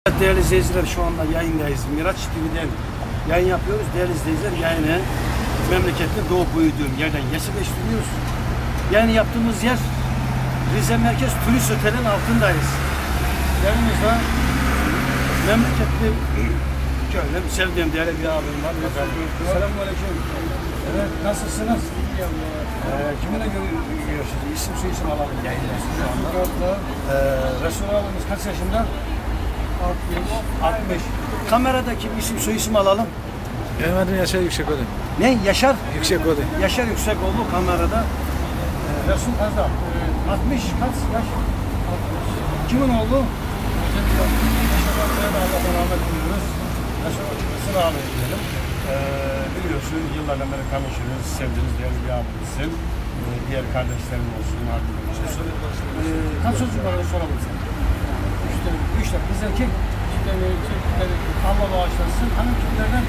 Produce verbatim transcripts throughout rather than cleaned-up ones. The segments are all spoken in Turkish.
Evet değerli izleyiciler, şu anda yayındayız. Miraç T V'den yayın yapıyoruz. Değerli izleyiciler, yayını memlekette doğup büyüdüğüm yerden gerçekleştiriyoruz. Yayını yaptığımız yer Rize Merkez Turist Otel'in altındayız. Yanımızda memleketli şöyle sevdiğim değerli bir abim var. Selamünaleyküm. Evet, nasılsınız? Ee, kiminle görüşürüz? İsim soyisim alalım. Yayındayız şu anda. Ee, Resul abimiz kaç yaşında? altmış. altmış. Kameradaki isim soyisim alalım. Benim adım Yaşar Yüksekoğlu. Ne? Yaşar? Yüksekoğlu. Yaşar Yüksekoğlu kamerada. Ee, Resul Kazdağ. Evet. altmış kaç yaş? altmış. Kimin oğlu? Yaşar Allah'tan rahmet diliyoruz. Resul abi diyelim. Ee, biliyorsun yıllardan beri tanışıyoruz. Sevdiğiniz değerli bir abimizsin. Ee, diğer kardeşlerim olsun, arkadaşlar olsun. Ee, kaç çocuk var onu soralım sana. Üç tane. Üç tane. Kız erkek. İki tane erkek. Bir tane Allah bağışlasın. Hanım kimlerden?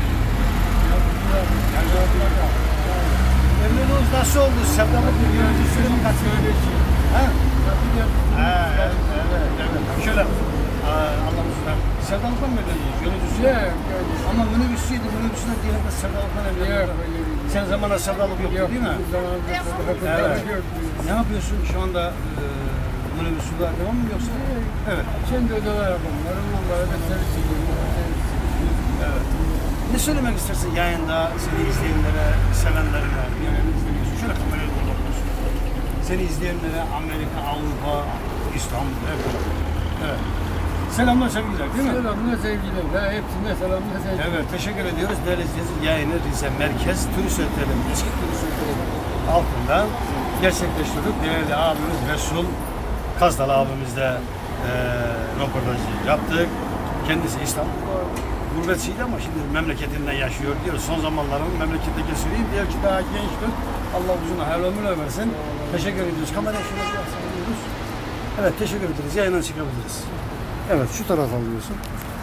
Memnunuz, nasıl oldu? Sevdalık bir yöneticisinin mi kaçırdı? Ha? Ha, evet, evet, evet. Şöyle, Allah'ım sizden. Sevdalıktan mı evlendiniz? Yöneticisi? Yok, ama minibüsçüydü, minibüsüne diyelim de sevdalıktan evlendiler. Sen zamana sevdalık yoktu yok, değil mi? Evet. Ne yapıyorsun şu anda? E, minibüsçüler devam mı yoksa? Evet. Kendi odalar yapalım. Onlara da servis ediyorum. Evet. Ne söylemek istersin yayında seni izleyenlere, sevenlerine? Yani izlemiyorsun. Şöyle kameraya doğru bakıyorsun. Seni izleyenlere Amerika, Avrupa, İstanbul, hep. Evet. Selamlar, sevgiler değil mi? Selamlar, sevgiler. Ha, hepsine selamlar, sevgiler. Evet, teşekkür ediyoruz. Değerli izleyiciler, yayını Rize Merkez Turist Otel'in, eski Turist Otel'in altında gerçekleştirdik. Değerli abimiz Resul Kazdal abimizle e, röportajı yaptık. Kendisi İstanbul'da gurbetçiydi ama şimdi memleketinden yaşıyor diyor. Son zamanların memleketteki süreyim diyor ki daha gençtir. Allah uzun hayırlı ömür versin. Teşekkür ediyoruz. Kamerayı şöyle bir alıyoruz. Evet, teşekkür ederiz. Yayına çıkabiliriz. Evet, şu tarafa alıyorsun.